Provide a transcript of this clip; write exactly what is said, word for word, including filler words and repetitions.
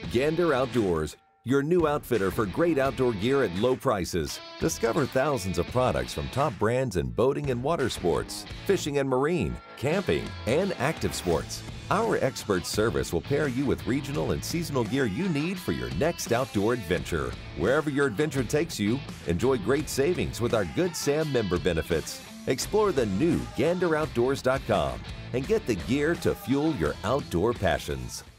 Gander Outdoors, your new outfitter for great outdoor gear at low prices. Discover thousands of products from top brands in boating and water sports, fishing and marine, camping, and active sports. Our expert service will pair you with regional and seasonal gear you need for your next outdoor adventure. Wherever your adventure takes you, enjoy great savings with our Good Sam member benefits. Explore the new gander outdoors dot com and get the gear to fuel your outdoor passions.